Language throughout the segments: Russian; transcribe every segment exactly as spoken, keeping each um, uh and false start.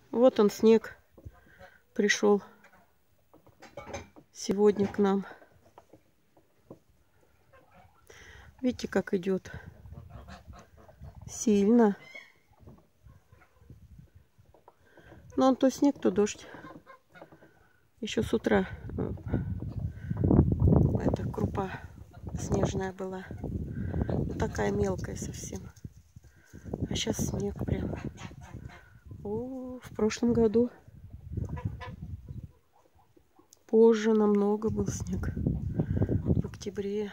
Вот он, снег, пришел сегодня к нам. Видите, как идет сильно. Но он то снег, то дождь. Еще с утра эта крупа снежная была. Ну, такая мелкая совсем. А сейчас снег прям. О, в прошлом году позже намного был снег. В октябре.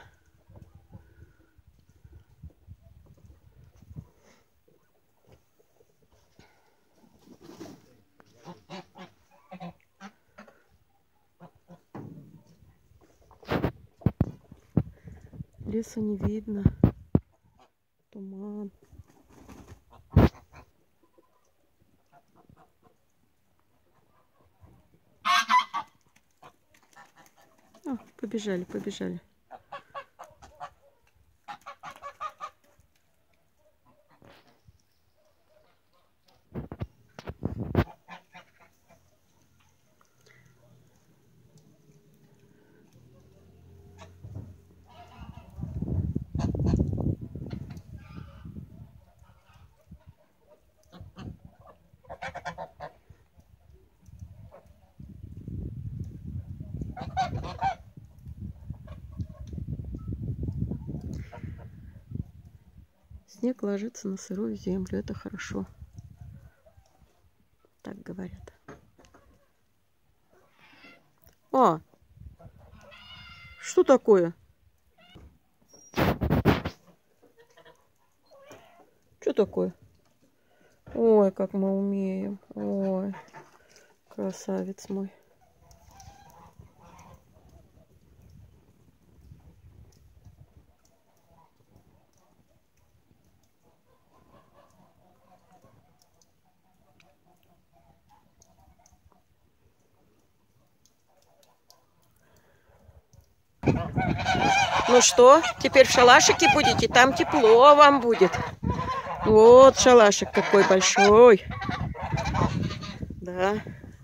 Леса не видно. Туман. О, побежали, побежали. Снег ложится на сырую землю. Это хорошо. Так говорят. А! Что такое? Что такое? Ой, как мы умеем. Ой, красавец мой. Ну что, теперь в шалашике будете? Там тепло вам будет. Вот шалашик какой большой. Да.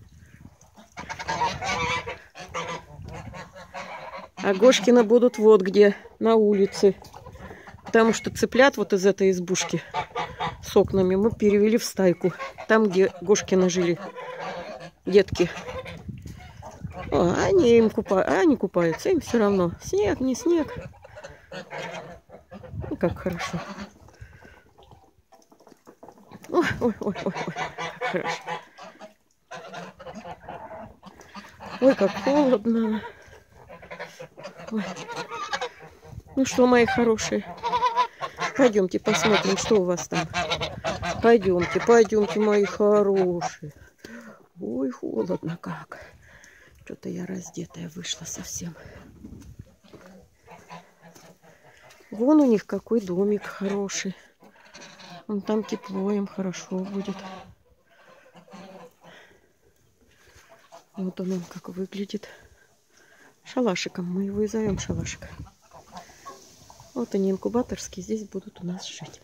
А Гошкина будут вот где, на улице. Потому что цыплят вот из этой избушки с окнами мы перевели в стайку. Там, где Гошкина жили детки. О, они им купают, они купаются, им все равно. Снег, не снег. Ну, как хорошо. Ой, ой, ой, ой, ой, как хорошо. Ой, как холодно. Ой. Ну что, мои хорошие, пойдемте посмотрим, что у вас там. Пойдемте, пойдемте, мои хорошие. Ой, холодно как. Что-то я раздетая вышла совсем. Вон у них какой домик хороший. Вон там тепло, им хорошо будет. Вот он, он как выглядит. Шалашиком. Мы его и зовем шалашик. Вот они инкубаторские. Здесь будут у нас жить.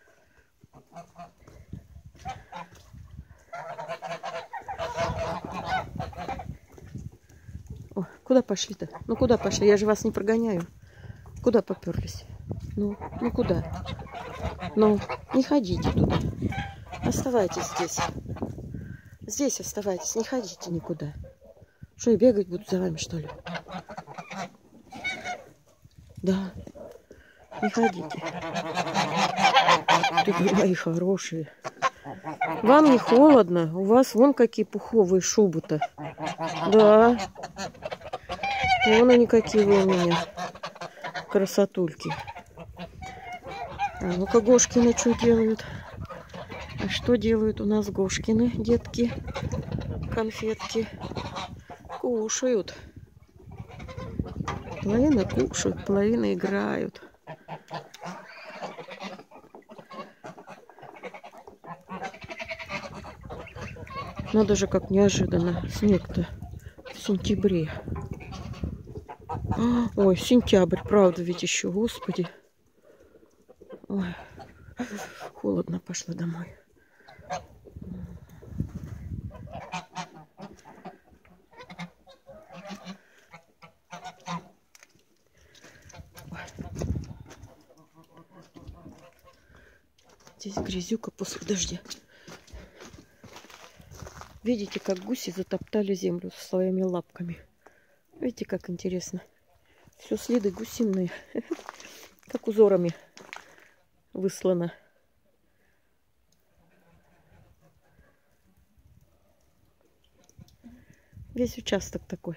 О, куда пошли-то? Ну куда пошли? Я же вас не прогоняю. Куда поперлись? Ну, ну куда? Ну, не ходите туда. Оставайтесь здесь. Здесь оставайтесь, не ходите никуда. Что, я бегать буду за вами, что ли? Да. Не ходите. Ты, мои хорошие. Вам не холодно? У вас вон какие пуховые шубы-то. Да. Вон они какие вы у меня. Красотульки. А ну-ка, Гошкины что делают? А что делают у нас Гошкины, детки? Конфетки. Кушают. Половина кушают, половина играют. Надо же, как неожиданно. Снег-то в сентябре. Ой, сентябрь, правда, ведь еще, господи. Ой, холодно, пошла домой. Здесь грязюка после дождя. Видите, как гуси затоптали землю своими лапками. Видите, как интересно. Все следы гусиные. Как узорами выслано. Весь участок такой.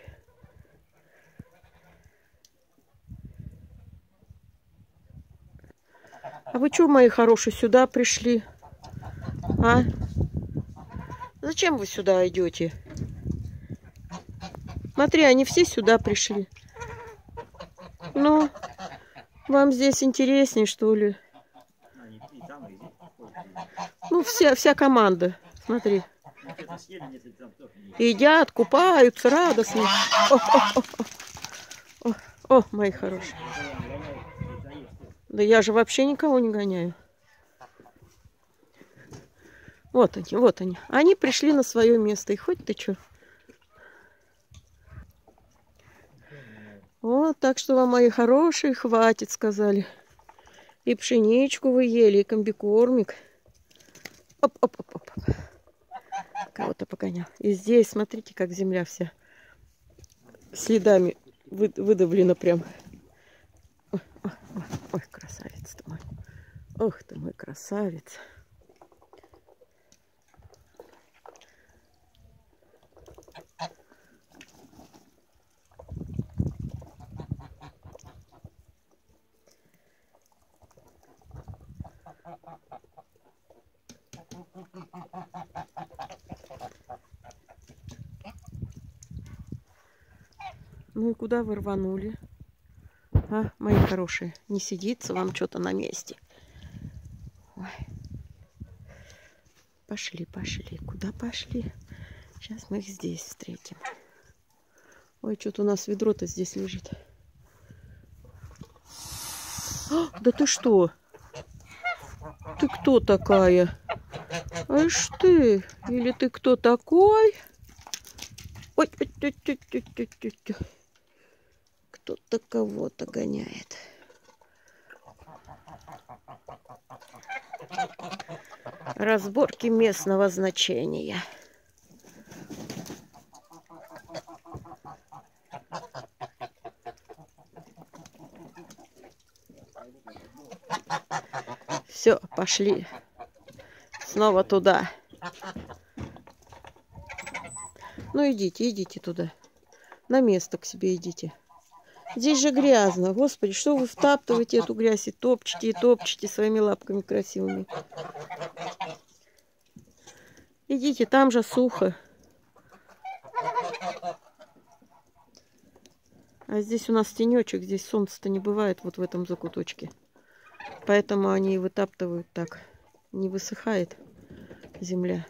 А вы что, мои хорошие, сюда пришли? А? Зачем вы сюда идете? Смотри, они все сюда пришли. Ну, вам здесь интереснее, что ли? Ну, вся, вся команда. Смотри. Едят, купаются, радостно. О, о, о, о, о, мои хорошие. Да я же вообще никого не гоняю. Вот они, вот они. Они пришли на свое место. И хоть ты что. Вот, так что вам, мои хорошие, хватит, сказали. И пшеничку вы ели, и комбикормик. Оп-оп-оп-оп. Кого-то погонял. И здесь, смотрите, как земля вся следами выдавлена прям. Ой, ой, ой, ой, красавец ты мой. Ох ты мой красавец. Ну и куда вы рванули? А, мои хорошие, не сидится вам что-то на месте. Ой. Пошли, пошли. Куда пошли? Сейчас мы их здесь встретим. Ой, что-то у нас ведро-то здесь лежит. А, да ты что? Ты кто такая? Аж ты? Или ты кто такой? Ой, ой, ой, ой, ой, ой, ой, ой. Кто-то кого-то гоняет. Разборки местного значения. Все, пошли. Снова туда. Ну идите, идите туда. На место к себе идите. Здесь же грязно. Господи, что вы втаптываете эту грязь и топчете, и топчете своими лапками красивыми. Идите, там же сухо. А здесь у нас тенечек, здесь солнца-то не бывает вот в этом закуточке. Поэтому они и вытаптывают так. Не высыхает земля.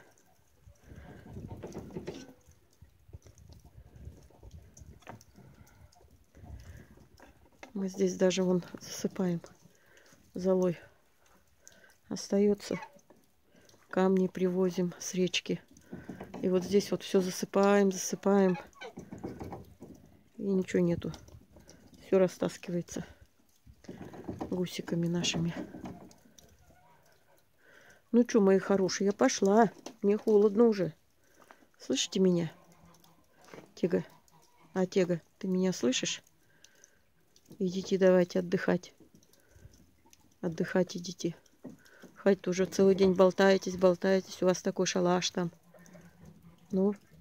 Мы здесь даже вон засыпаем золой. Остается. Камни привозим с речки. И вот здесь вот все засыпаем, засыпаем. И ничего нету. Все растаскивается гусиками нашими. Ну что, мои хорошие, я пошла. Мне холодно уже. Слышите меня? Тега. А, Тега, ты меня слышишь? Идите, давайте отдыхать. Отдыхать идите. Хоть уже целый день болтаетесь, болтаетесь. У вас такой шалаш там. Ну,